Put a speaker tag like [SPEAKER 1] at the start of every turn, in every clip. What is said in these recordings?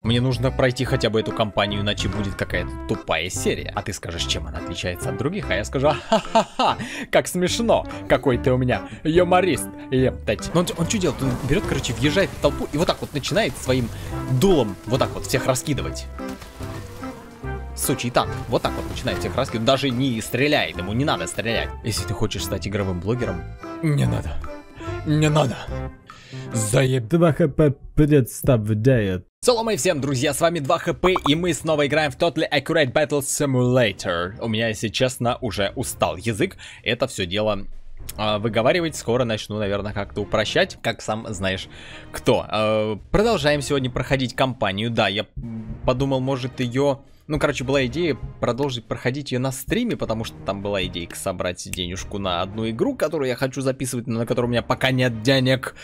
[SPEAKER 1] Мне нужно пройти хотя бы эту кампанию, иначе будет какая-то тупая серия. А ты скажешь, чем она отличается от других, а я скажу, ха-ха-ха, как смешно, какой ты у меня юморист, ептать. Но он что делает? Он берет, короче, въезжает в толпу и вот так вот начинает своим дулом вот так вот всех раскидывать. Сучий танк. Вот так вот начинает всех раскидывать. Даже не стреляет, ему не надо стрелять. Если ты хочешь стать игровым блогером, не надо. Не надо. Заеб...
[SPEAKER 2] 2 хп представляет.
[SPEAKER 1] Салам и всем, друзья, с вами 2 хп, и мы снова играем в Totally Accurate Battle Simulator. У меня, если честно, уже устал язык. Это все дело выговаривать. Скоро начну, наверное, как-то упрощать, как сам знаешь кто. Продолжаем сегодня проходить кампанию. Да, я подумал, может ее... Ну, короче, была идея продолжить проходить ее на стриме, потому что там была идейка собрать денежку на одну игру, которую я хочу записывать, но на которую у меня пока нет денег.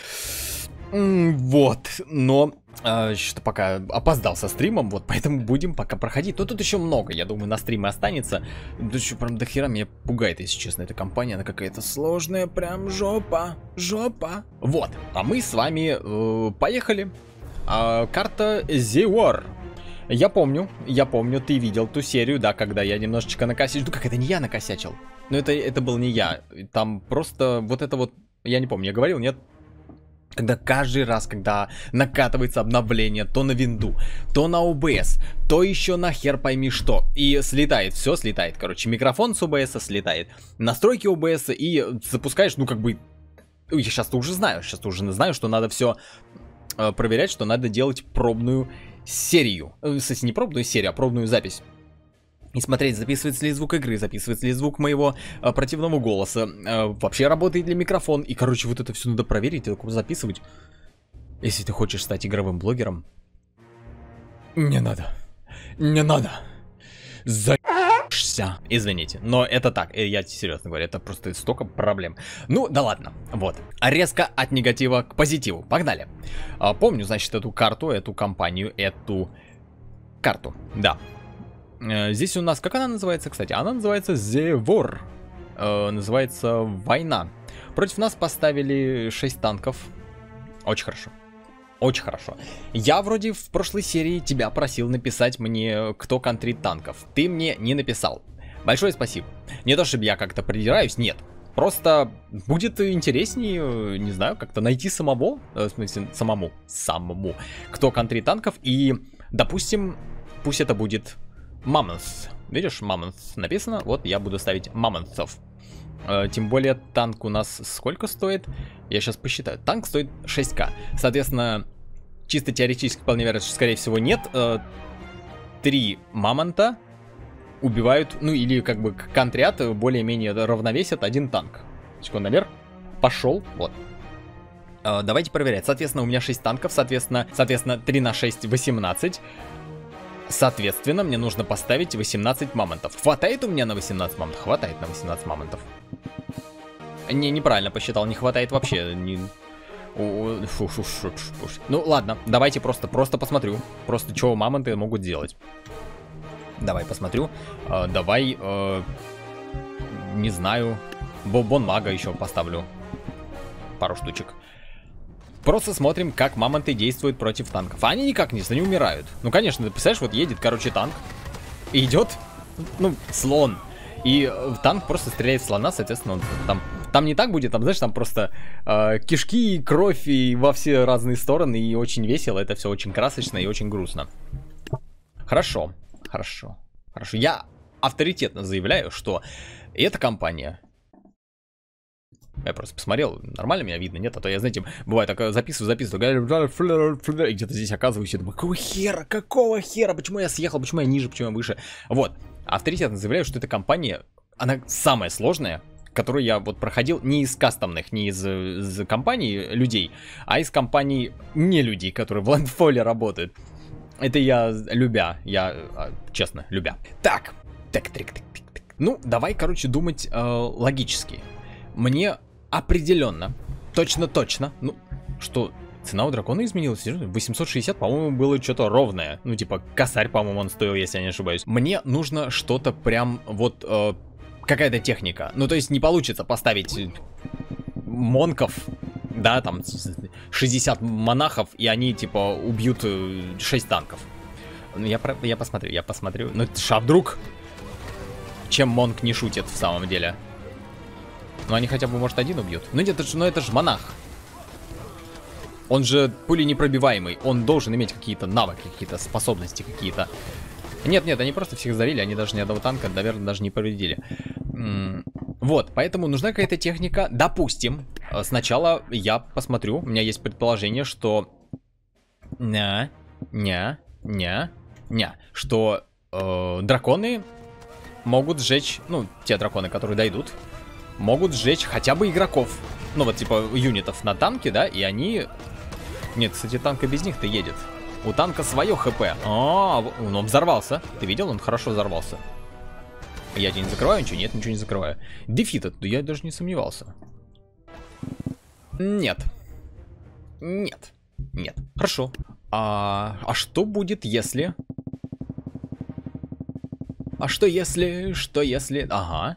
[SPEAKER 1] Вот, но что-то пока опоздал со стримом, вот, поэтому будем пока проходить. Но тут еще много, я думаю, на стриме останется. Тут еще прям до хера меня пугает, если честно, эта компания, она какая-то сложная, прям жопа. Вот, а мы с вами поехали. Карта The War. Я помню, ты видел ту серию, да, когда я немножечко накосячил. Ну как, это не я накосячил. Но это был не я. Там просто вот это вот, я не помню, я говорил, нет? Когда каждый раз, когда накатывается обновление, то на винду, то на OBS, то еще на хер пойми что. И слетает, все слетает, короче, микрофон с OBS слетает, настройки OBS и запускаешь, ну как бы... Я сейчас-то уже знаю, что надо все проверять, что надо делать пробную серию. Кстати, не пробную серию, а пробную запись. И смотреть, записывается ли звук игры, записывается ли звук моего противного голоса, вообще работает ли микрофон. И, короче, вот это все надо проверить и записывать. Если ты хочешь стать игровым блогером, не надо. Заебешься. Извините, но это так, я серьезно говорю, это просто столько проблем. Ну, да ладно, вот. Резко от негатива к позитиву, погнали. Помню, значит, эту карту, эту компанию, эту карту, да. Здесь у нас, как она называется, кстати? Она называется The War. Называется Война. Против нас поставили 6 танков. Очень хорошо. Очень хорошо. Я вроде в прошлой серии тебя просил написать мне, кто контрит танков. Ты мне не написал. Большое спасибо. Не то, чтобы я как-то придираюсь, нет. Просто будет интереснее, не знаю, как-то найти самого, в смысле, самому, кто контрит танков. И, допустим, пусть это будет Мамонт. Видишь, Мамонт написано, вот я буду ставить Мамонтов. Тем более танк у нас сколько стоит? Я сейчас посчитаю. Танк стоит 6к. Соответственно, чисто теоретически, вполне вероятно, скорее всего, нет. 3 мамонта убивают, ну или как бы контрят более-менее равновесят один танк. Секунду, наверх. Пошел, вот. Давайте проверять. Соответственно, у меня 6 танков, соответственно 3 на 6 18. Соответственно, мне нужно поставить 18 мамонтов. Хватает у меня на 18 мамонтов? Хватает на 18 мамонтов. Не, неправильно посчитал, не хватает вообще. Ну ладно, давайте просто посмотрю. Просто что мамонты могут делать. Давай посмотрю. Давай, не знаю, Бон Мага еще поставлю. Пару штучек. Просто смотрим, как мамонты действуют против танков. А они никак не умирают. Ну, конечно, ты представляешь, вот едет, короче, танк. И идет, ну, слон. И танк просто стреляет в слона, соответственно, он там не так будет, там, знаешь, там просто кишки, кровь и во все разные стороны. И очень весело, это все очень красочно и очень грустно. Хорошо. Я авторитетно заявляю, что эта компания... Я просто посмотрел, нормально меня видно, нет? А то я, знаете, бывает, так записываю, и где-то здесь оказываюсь, и думаю, какого хера, почему я съехал, почему я ниже, почему я выше? Вот, авторитетно заявляю, что эта компания, она самая сложная, которую я вот проходил не из кастомных, не из компаний людей, а из компаний не людей, которые в Landfall работают. Это я честно, любя. Так. Ну, давай, короче, думать логически. Мне определенно, точно, ну, что цена у дракона изменилась, 860, по-моему, было что-то ровное, ну, типа, косарь, по-моему, он стоил, если я не ошибаюсь. Мне нужно что-то прям, вот, какая-то техника, ну, то есть не получится поставить монков, да, там, 60 монахов, и они, типа, убьют 6 танков. Ну, я посмотрю. Ну, ша, вдруг? Чем Монк не шутит в самом деле? Ну, они хотя бы, может, один убьют. Ну, нет, это же монах. Он же пуленепробиваемый. Он должен иметь какие-то навыки, какие-то способности, какие-то... Нет, они просто всех завели. Они даже ни одного танка, наверное, даже не повредили. Вот, поэтому нужна какая-то техника. Допустим, сначала я посмотрю. У меня есть предположение, что... Что драконы могут сжечь... Ну, те драконы, которые дойдут, могут сжечь хотя бы игроков. Ну, вот, типа, юнитов на танке, да, и они... Нет, кстати, танк и без них-то едет. У танка свое хп. Он взорвался. Ты видел? Он хорошо взорвался. Я тебе не закрываю ничего? Нет, ничего не закрываю. Дефит, я даже не сомневался. Нет. Хорошо. А что будет, если... Что если... Ага.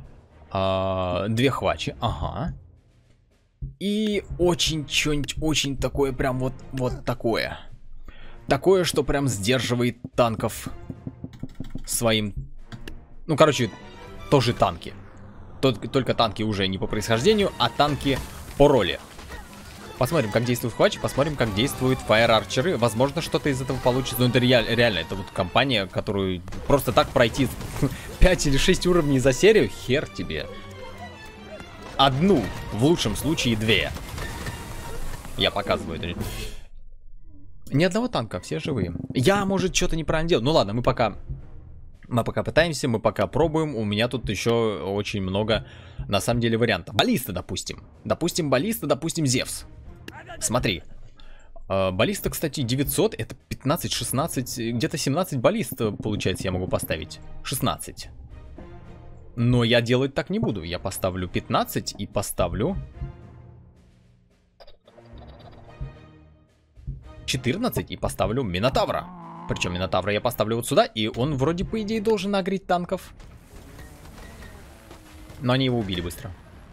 [SPEAKER 1] 2 хвачи. Ага. И очень такое, прям вот такое. Такое, что прям сдерживает танков своим... Ну, короче, тоже танки. Только танки уже не по происхождению, а танки по роли. Посмотрим, как действует Хвач, посмотрим, как действуют Fire Archer'ы. Возможно, что-то из этого получится. Но это реально, это вот компания, которую просто так пройти 5 или 6 уровней за серию, хер тебе. Одну, в лучшем случае 2. Я показываю это. Ни одного танка, все живые. Я, может, что-то неправильно делал. Ну ладно, мы пока пытаемся, мы пока пробуем. У меня тут еще очень много, на самом деле, вариантов. Баллиста, допустим. Допустим, баллиста, допустим, Зевс. Смотри. Баллиста, кстати, 900. Это 15-16, где-то 17 баллист, получается, я могу поставить. 16. Но я делать так не буду. Я поставлю 15 и поставлю 14 и поставлю Минотавра. Причем Минотавра я поставлю вот сюда, и он вроде, по идее, должен нагреть танков. Но они его убили быстро.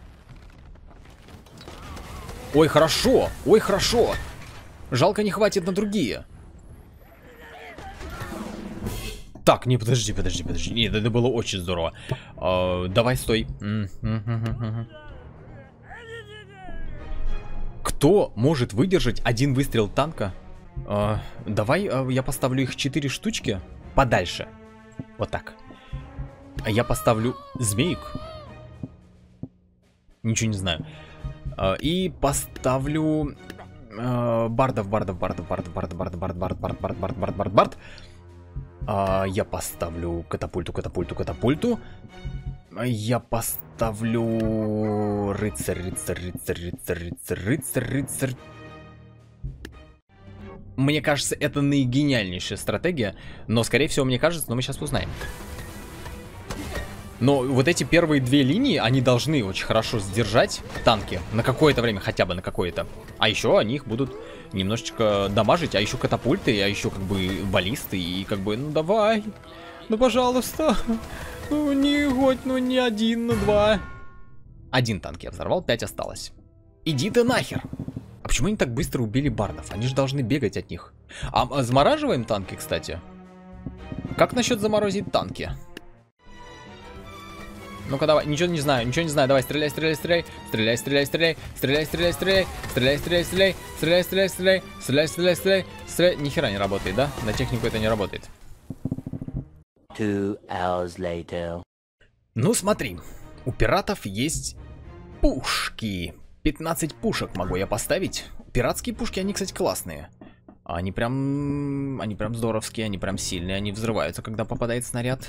[SPEAKER 1] Ой, хорошо! Ой, хорошо! Жалко, не хватит на другие. Так, не, подожди. Нет, это было очень здорово. Давай, стой. Кто может выдержать один выстрел танка? Давай я поставлю их 4 штучки подальше. Вот так. Я поставлю змеек. Ничего не знаю. И поставлю бардов. Я поставлю катапульту. Я поставлю рыцарь. Мне кажется, это наигениальнейшая стратегия. Но, скорее всего, мне кажется, но мы сейчас узнаем. Но вот эти первые 2 линии, они должны очень хорошо сдержать танки. На какое-то время, хотя бы на какое-то. А еще они их будут немножечко дамажить. А еще катапульты, а еще как бы баллисты. И как бы, ну давай. Ну пожалуйста. Ну не хоть, ну не 1, ну 2. 1 танк я взорвал, 5 осталось. Иди ты нахер. А почему они так быстро убили бардов? Они же должны бегать от них. А замораживаем танки, кстати. Как насчет заморозить танки? Ну-ка давай, ничего не знаю, давай, стреляй. Ни хера не работает, да? На технику это не работает.
[SPEAKER 3] 2 hours later.
[SPEAKER 1] Ну смотри, у пиратов есть пушки. 15 пушек могу я поставить. Пиратские пушки, они, кстати, классные. Они прям здоровские, они прям сильные, они взрываются, когда попадает снаряд.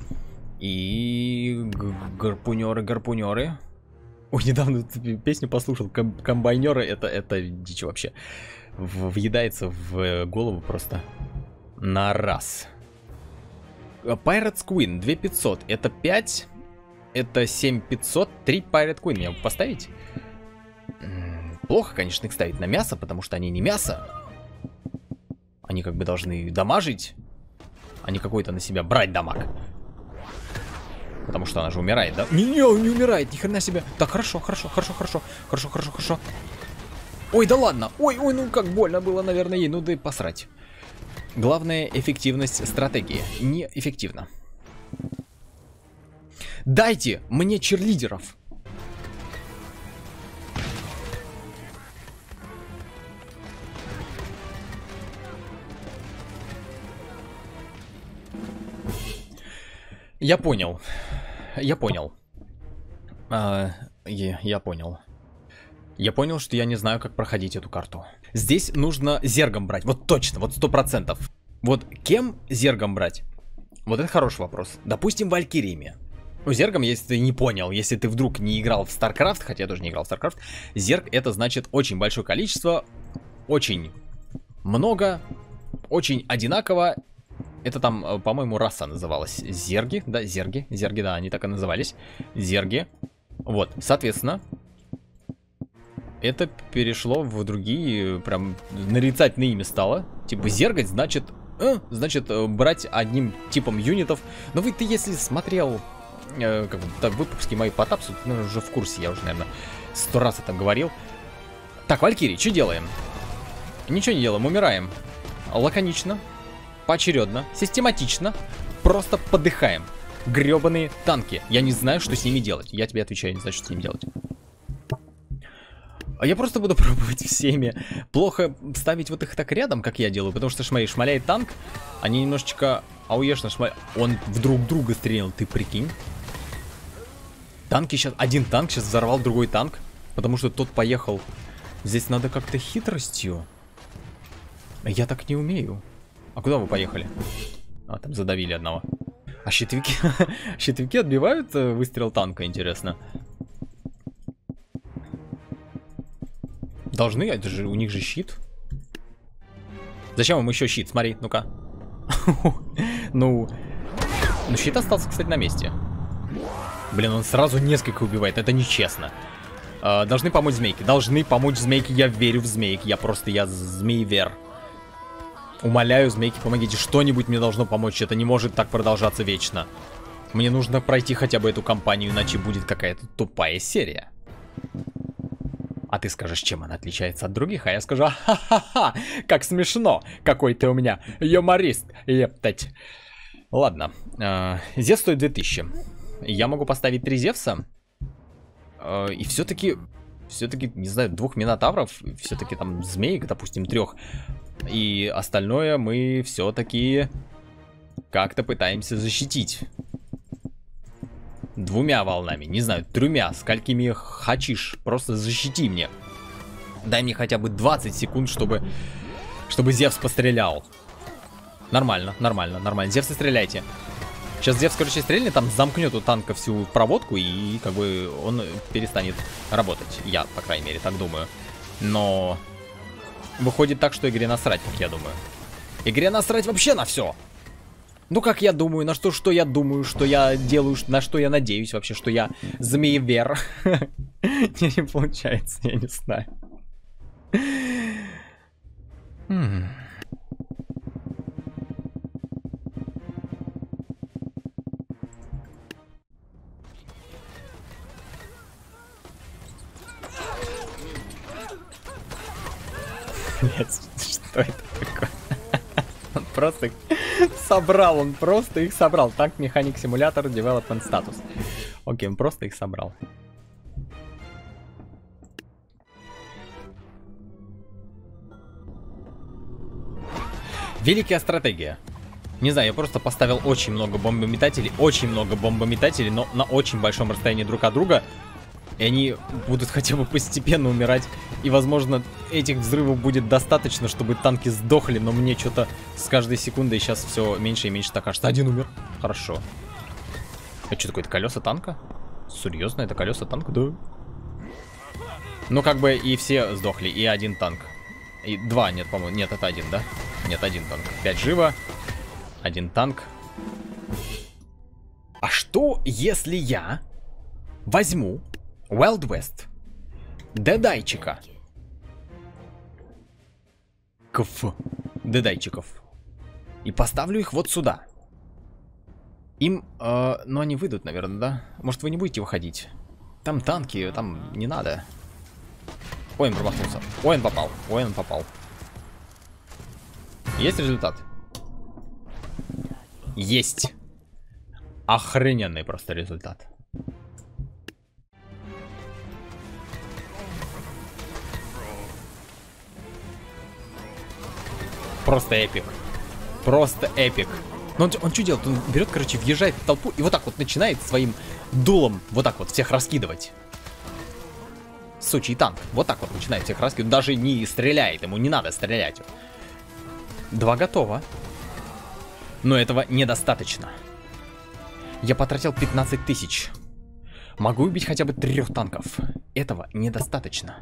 [SPEAKER 1] И гарпунеры. Ой, недавно песню послушал. Комбайнеры, это дичь вообще. Въедается в голову просто на раз. Pirate's Queen 2500. Это 5. Это 7500. 3 Pirate Queen. Мне поставить? Плохо, конечно, их ставить на мясо, потому что они не мясо. Они как бы должны дамажить, а не какой-то на себя брать дамаг. Потому что она же умирает, да? Не умирает, ни хрена себе. Так, хорошо. Ой, да ладно. Ой, ну как больно было, наверное, ей. Ну да и посрать. Главная эффективность стратегии. Неэффективно. Дайте мне черлидеров. Я понял. Я понял. Я понял. Я понял, что я не знаю, как проходить эту карту. Здесь нужно зергом брать. Вот точно, вот 100%. Вот кем зергом брать? Вот это хороший вопрос. Допустим, валькириями. Ну, зергом, если ты не понял, если ты вдруг не играл в StarCraft, хотя я тоже не играл в StarCraft, зерг это значит очень большое количество, очень много, очень одинаково. Это там, по-моему, раса называлась. Зерги, да, зерги. Зерги, да, они так и назывались. Зерги. Вот, соответственно, это перешло в другие, прям, нарицательные имя стало. Типа, зергать значит, брать одним типом юнитов. Но ты если смотрел, как бы, так, выпуски мои по тапсу, ну, уже в курсе, я уже, наверное, 100 раз это говорил. Так, валькирии, что делаем? Ничего не делаем, умираем. Лаконично. Поочередно, систематично, просто подыхаем. Гребаные танки. Я не знаю, что с ними делать. Я тебе отвечаю, не знаю, что с ними делать. А я просто буду пробовать всеми. Плохо ставить вот их так рядом, как я делаю, потому что, смотри, шмаляет танк, они немножечко ауешно шмаляют. Он в друг друга стрелял, ты прикинь. Танки сейчас... Один танк сейчас взорвал другой танк, потому что тот поехал. Здесь надо как-то хитростью. Я так не умею. А куда вы поехали? А, там задавили одного. А щитовики... щитовики отбивают выстрел танка, интересно. Должны, это же у них же щит. Зачем им еще щит? Смотри, ну-ка. Ну, щит остался, кстати, на месте. Блин, он сразу несколько убивает, это нечестно. Должны помочь змейке. Должны помочь змейке, я верю в змейки. Я змеевер. Умоляю, змейки, помогите. Что-нибудь мне должно помочь. Это не может так продолжаться вечно. Мне нужно пройти хотя бы эту кампанию, иначе будет какая-то тупая серия. А ты скажешь, чем она отличается от других, а я скажу, ха-ха-ха, как смешно. Какой ты у меня юморист, ептать. Ладно, Зевс стоит 2000. Я могу поставить 3 Зевса. И все-таки, не знаю, 2 Минотавров, все-таки там змеек, допустим, 3. И остальное мы все-таки как-то пытаемся защитить. 2 волнами, не знаю, 3, сколькими хочешь, просто защити мне. Дай мне хотя бы 20 секунд, чтобы Зевс пострелял. Нормально. Зевсы, стреляйте. Сейчас Зевс, короче, стрельнет, там замкнет у танка всю проводку, и как бы он перестанет работать. Я, по крайней мере, так думаю. Но выходит так, что игре насрать, как я думаю. Игре насрать вообще на все. Ну, как я думаю, на что я думаю, что я делаю, на что я надеюсь вообще, что я змеевер. Не получается, я не знаю. Нет, что это такое? Он просто их собрал, он просто их собрал. Танк Механик Симулятор Development Status. Окей, он просто их собрал. Великая стратегия. Не знаю, я просто поставил очень много бомбометателей, но на очень большом расстоянии друг от друга. И они будут хотя бы постепенно умирать. И, возможно, этих взрывов будет достаточно, чтобы танки сдохли. Но мне что-то с каждой секундой сейчас все меньше и меньше так кажется. Один умер. Хорошо. Это что такое? Это колеса танка? Серьезно? Это колеса танка? Да. Ну, как бы и все сдохли. И один танк. И 2, нет, по-моему. Нет, это 1, да? Нет, 1 танк. 5 живо. 1 танк. А что, если я возьму Wild West дедайчика? Дедайчиков. И поставлю их вот сюда. Им, ну они выйдут, наверное, да? Может, вы не будете выходить? Там танки, там не надо. Ой, он промахнулся. Ой, он попал. Ой, он попал. Есть результат? Есть. Охрененный просто результат. Просто эпик. Просто эпик. Но он что делает? Он берет, короче, въезжает в толпу и вот так вот начинает своим дулом вот так вот всех раскидывать. Сучий танк. Вот так вот начинает всех раскидывать. Даже не стреляет. Ему не надо стрелять. 2 готово. Но этого недостаточно. Я потратил 15 тысяч. Могу убить хотя бы 3 танков. Этого недостаточно.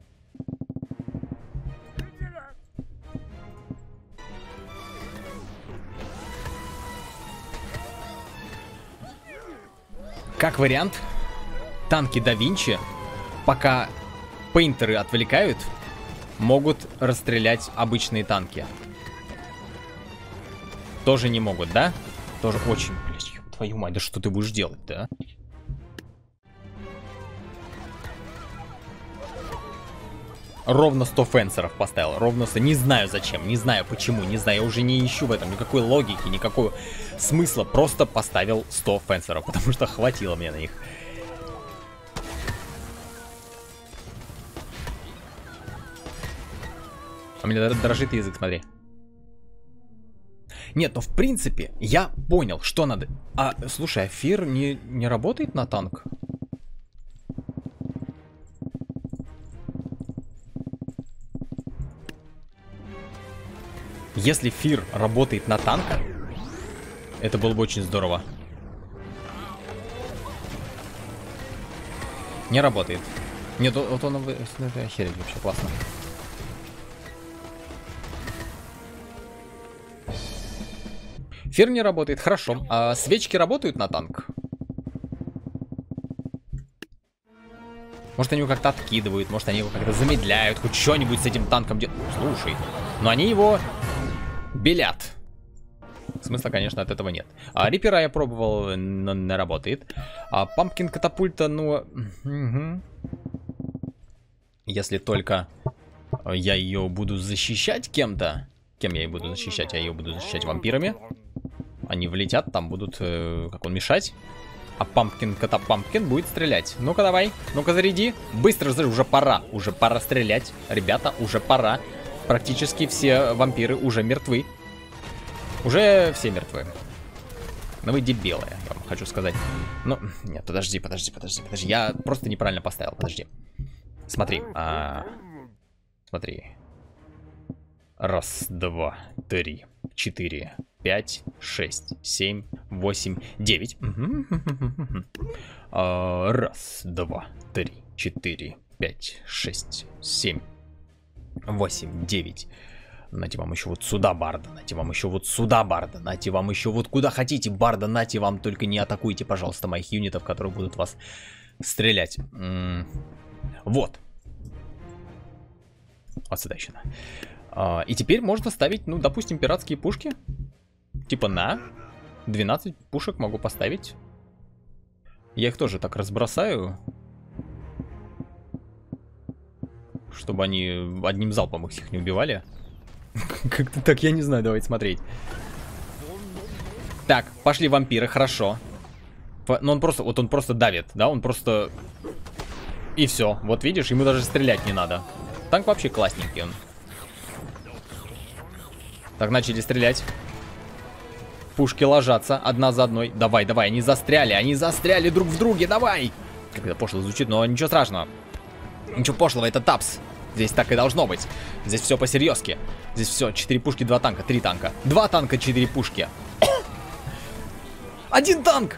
[SPEAKER 1] Как вариант, танки Да Винчи, пока пейнтеры отвлекают, могут расстрелять обычные танки. Тоже не могут, да? Тоже очень, блядь, твою мать, да что ты будешь делать, да? Ровно 100 фенсеров поставил, ровно 100. Не знаю зачем, не знаю почему, не знаю, я уже не ищу в этом никакой логики, никакого смысла. Просто поставил 100 фенсеров, потому что хватило мне на них. У меня дрожит язык, смотри. Нет, ну в принципе, я понял, что надо. А, слушай, а Фир не работает на танк? Если Фир работает на танк, это было бы очень здорово. Не работает. Нет, вот он охереть вообще, классно. Фир не работает, хорошо. А свечки работают на танк? Может, они его как-то откидывают, может, они его как-то замедляют, хоть что-нибудь с этим танком делают. Слушай, но они его белят. Смысла, конечно, от этого нет. Рипера я пробовал, но не работает. Пампкин катапульта, ну... Угу. Если только я ее буду защищать кем-то. Кем я ее буду защищать? Я ее буду защищать вампирами. Они влетят, там будут, как он, мешать. А Пампкин Катапампкин будет стрелять. Ну-ка, давай. Ну-ка, заряди. Быстро, уже пора. Уже пора стрелять. Ребята, уже пора. Практически все вампиры уже мертвы. Уже все мертвы. Ну вы дебилы, я вам хочу сказать. Ну, нет, подожди. Я просто неправильно поставил, подожди. Смотри. Смотри. 1, 2, 3, 4, 5, 6, 7, 8, 9. 1, 2, 3, 4, 5, 6, 7, 8, 9. Нате вам еще вот сюда барда, нате вам еще вот сюда барда, нате вам еще вот куда хотите барда, нате вам, только не атакуйте, пожалуйста, моих юнитов, которые будут вас стрелять. Вот. Вот сюда еще. И теперь можно ставить, ну, допустим, пиратские пушки. Типа на 12 пушек могу поставить. Я их тоже так разбросаю. Чтобы они одним залпом их всех не убивали. Как-то так, я не знаю, давайте смотреть. Так, пошли вампиры, хорошо. Но он просто, вот он просто давит, да, он просто... И все, вот видишь, ему даже стрелять не надо. Танк вообще классненький он. Так, начали стрелять. Пушки ложатся одна за одной. Давай, они застряли друг в друге, давай. Как это пошло звучит, но ничего страшного. Ничего пошлого, это тапс. Здесь так и должно быть. Здесь все по-серьезки. Здесь все, 4 пушки, 2 танка, 3 танка. 2 танка, 4 пушки. 1 танк!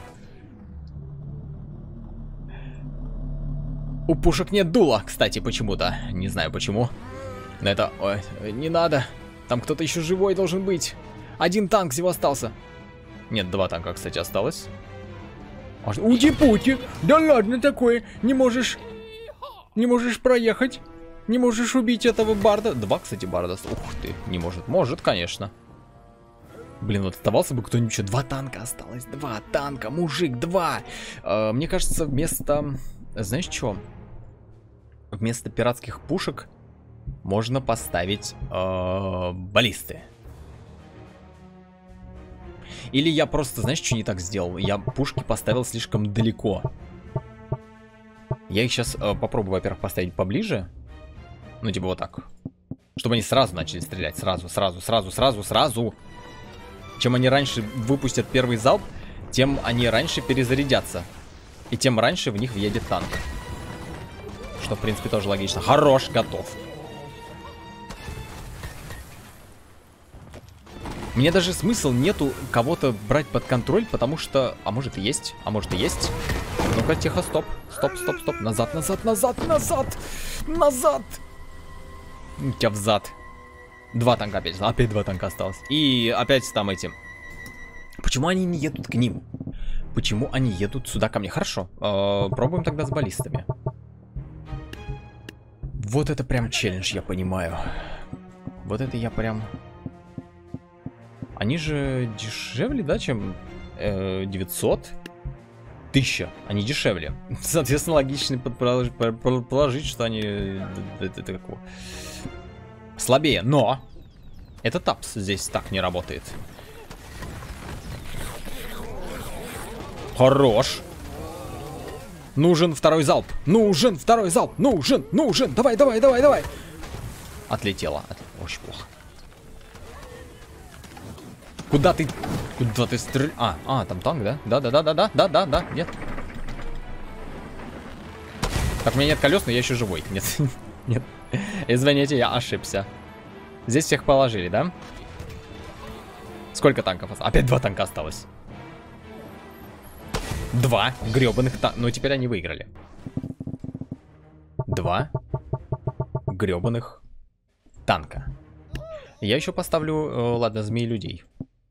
[SPEAKER 1] У пушек нет дула, кстати, почему-то. Не знаю почему. Но это... Ой, не надо. Там кто-то еще живой должен быть. 1 танк всего остался. Нет, 2 танка, кстати, осталось. Ути-пути! Да ладно такое! Не можешь проехать. Не можешь убить этого барда. 2, кстати, барда. Ух ты, не может. Может, конечно. Блин, вот оставался бы кто-нибудь еще. 2 танка осталось. 2 танка, мужик, 2. Мне кажется, вместо... Знаешь что? Вместо пиратских пушек можно поставить баллисты. Или я просто, знаешь, что не так сделал? Я пушки поставил слишком далеко. Я их сейчас попробую, во-первых, поставить поближе. Ну, типа вот так. Чтобы они сразу начали стрелять. Сразу. Чем они раньше выпустят первый залп, тем они раньше перезарядятся. И тем раньше в них въедет танк. Что, в принципе, тоже логично. Хорош, готов. Мне даже смысл нету кого-то брать под контроль, потому что... А может и есть, а может и есть. Ну-ка, тихо, стоп. Стоп. Назад. Тебя взад. Два танка опять. Опять два танка осталось. И опять там эти... Почему они не едут к ним? Почему они едут сюда ко мне? Хорошо. Пробуем тогда с баллистами. Вот это прям челлендж, я понимаю. Вот это я прям... Они же дешевле, да, чем 900? 1000. Они дешевле. Соответственно, логично предположить, что они... Это какого? Слабее. Но! Это тапс здесь так не работает. Хорош! Нужен второй залп! Нужен! Давай! Отлетела. Очень плохо. Куда ты стреляешь? Там танк, да? Да. Нет. Так, у меня нет колес, но я еще живой. Нет. Извините, я ошибся. Здесь всех положили, да? Сколько танков осталось? Опять два танка осталось. Два гребаных танка. Ну, теперь они выиграли. Два гребаных танка. Я еще поставлю, ладно, змей-людей.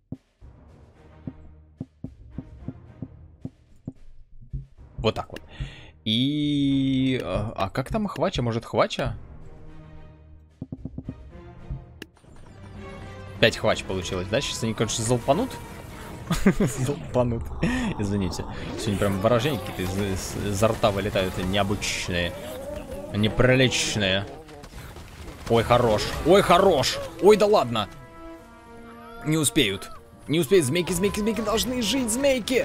[SPEAKER 1] Вот так вот. И... А как там Хвача? Может, Хвача? 5 Хвач получилось, да? Сейчас они, конечно, залпанут. Залпанут. Извините. Сегодня прям выражения какие-то изо рта вылетают. Необычные. Неприличные. Ой, хорош. Ой, да ладно. Не успеют. Змейки должны жить, змейки.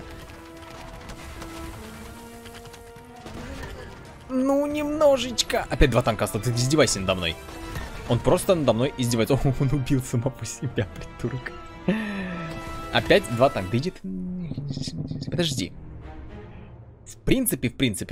[SPEAKER 1] Ну, немножечко. Опять два танка осталось. Ты издевайся надо мной. Он просто надо мной издевается. О, он убил самого себя, придурок. Опять два танка. Да иди ты... Подожди. В принципе.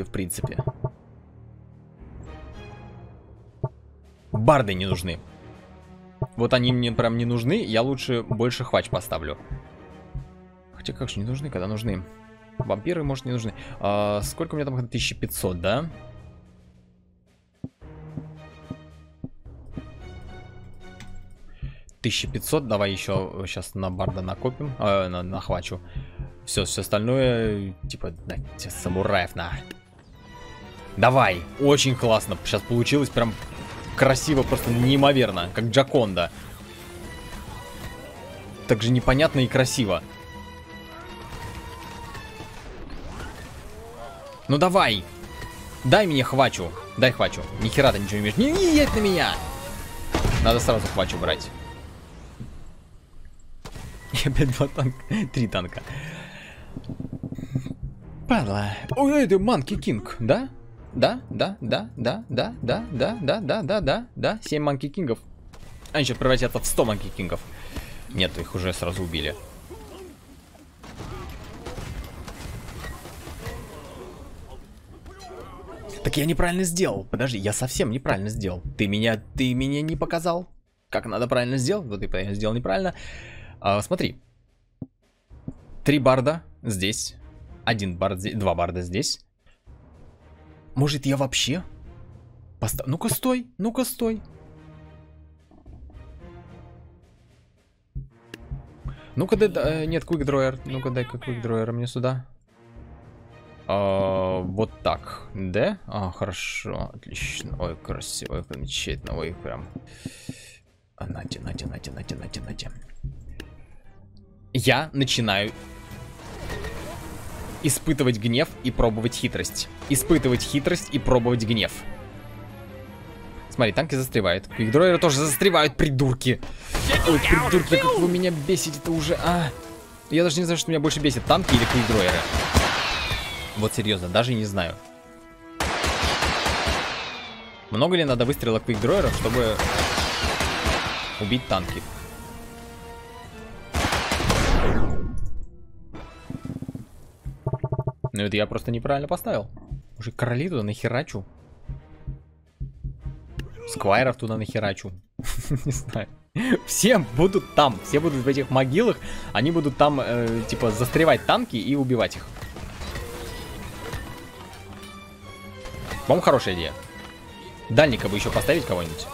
[SPEAKER 1] Барды не нужны. Вот они мне прям не нужны. Я лучше больше Хвач поставлю. Хотя как же не нужны, когда нужны? Вампиры, может, не нужны. Сколько у меня там? 1500, да? Давай еще сейчас на барда накопим. На Хвачу. Все остальное, типа, самураев на. Давай. Очень классно. Сейчас получилось прям красиво, просто неимоверно. Как Джаконда. Так же непонятно и красиво. Ну давай. Дай мне Хвачу. Дай Хвачу. Ни хера ты ничего не умеешь. Не едь на меня. Надо сразу Хвачу брать. И опять два танка. 3 танка. Падла. Ой, это Манки Кинг, да? Да. 7 Манки Кингов. Они сейчас превратятся в 100 Манки Кингов. Нет, их уже сразу убили. Так я неправильно сделал. Подожди, я совсем неправильно сделал. Ты меня не показал, как надо правильно сделать. Вот я сделал неправильно. Смотри. 3 барда здесь. 1 бард здесь. 2 барда здесь. Может, я вообще... Ну-ка, стой. Ну-ка, нет, квикдроер. Ну-ка, дай-ка квикдроера мне сюда. Вот так. Да? Хорошо. Отлично. Ой, красиво. Замечательно. Ой, прям... Нате. Я начинаю испытывать гнев и пробовать хитрость. Пробовать гнев. Смотри, танки застревают. Квикдроеры тоже застревают, придурки. Ой, придурки, как вы меня бесите-то уже, Я даже не знаю, что меня больше бесит, танки или квикдройеры. Вот серьезно, даже не знаю. Много ли надо выстрелов квикдройеров, чтобы убить танки? Ну это я просто неправильно поставил. Уже короли туда нахерачу. Сквайров туда нахерачу. Не знаю. Все будут там. Все будут в этих могилах. Они будут там, типа, застревать танки и убивать их. По-моему, хорошая идея. Дальника бы еще поставить кого-нибудь.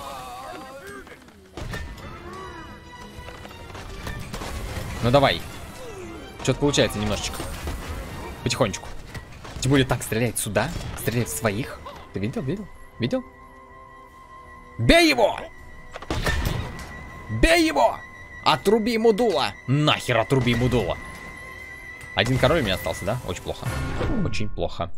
[SPEAKER 1] Ну давай. Что-то получается немножечко. Потихонечку. Тем более так, стреляет сюда. Стреляет в своих. Ты видел? Видел? Видел? Бей его! Бей его! Отруби ему дуло! Нахер отруби ему дуло! Один король у меня остался, да? Очень плохо. Очень плохо.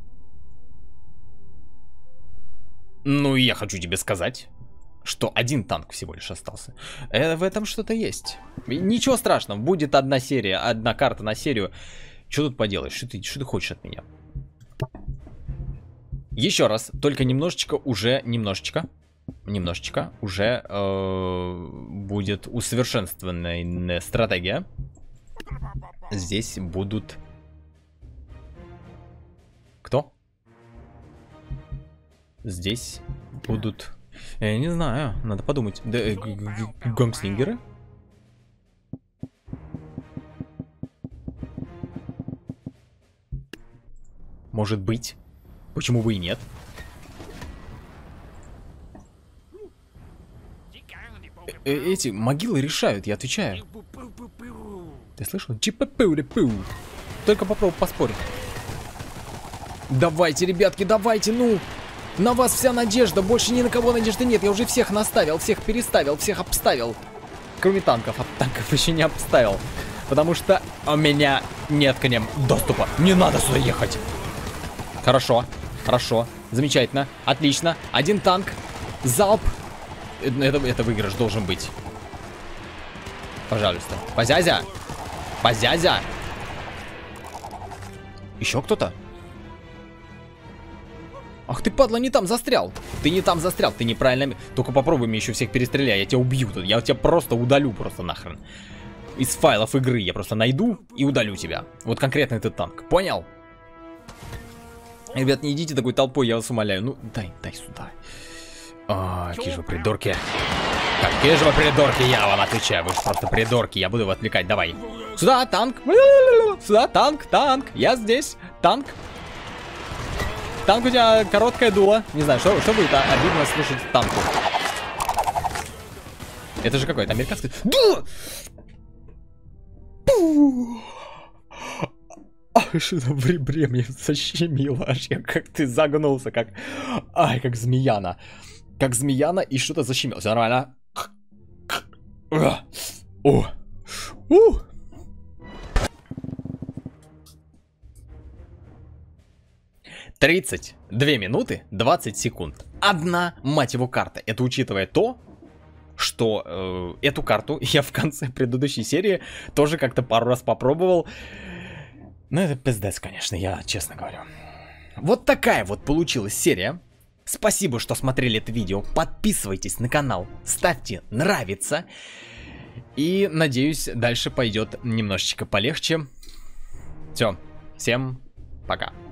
[SPEAKER 1] Ну и я хочу тебе сказать, что один танк всего лишь остался. В этом что-то есть. Ничего страшного, будет одна серия, одна карта на серию. Что тут поделаешь? Что ты хочешь от меня? Еще раз, только немножечко уже, немножечко уже будет усовершенствованная стратегия. Здесь будут... Кто? Здесь будут... Я не знаю, надо подумать. Гангслингеры? Может быть. Почему бы и нет? Эти могилы решают, я отвечаю. Ты слышал? Чипа-пу-ре-пу. Только попробуй поспорить. Давайте, ребятки, давайте, ну. На вас вся надежда, больше ни на кого надежды нет. Я уже всех наставил, всех переставил, всех обставил. Кроме танков, а танков еще не обставил. Потому что у меня нет к ним доступа. Не надо сюда ехать. Хорошо, хорошо, замечательно, отлично. Один танк, залп. Это выигрыш должен быть. Пожалуйста. Позязя! Позязя! Еще кто-то? Ах ты, падла, не там застрял. Ты не там застрял, ты неправильно... Только попробуй мне еще всех перестреляй, я тебя убью тут. Я тебя просто удалю просто нахрен. Из файлов игры я просто найду и удалю тебя. Вот конкретно этот танк, понял? Ребят, не идите такой толпой, я вас умоляю. Ну, дай сюда. Какие же вы придурки. Какие же вы придурки, я вам отвечаю. Вы же просто придурки, я буду его отвлекать, давай. Сюда, танк. Сюда, танк, танк. Я здесь, танк. Танк, у тебя короткое дуло. Не знаю, что будет обидно слушать танку. Это же какой-то американский... Дуло! Аж в ребре мне защемило. Аж я как ты загнулся, как... Ай, как змеяна. Как змеяна и что-то защемило. Все нормально. 32 минуты 20 секунд. Одна, мать его, карта. Это учитывая то, что эту карту я в конце предыдущей серии тоже как-то пару раз попробовал. Ну, это пиздец, конечно, я честно говорю. Вот такая вот получилась серия. Спасибо, что смотрели это видео. Подписывайтесь на канал, ставьте нравится. И, надеюсь, дальше пойдет немножечко полегче. Все, всем пока.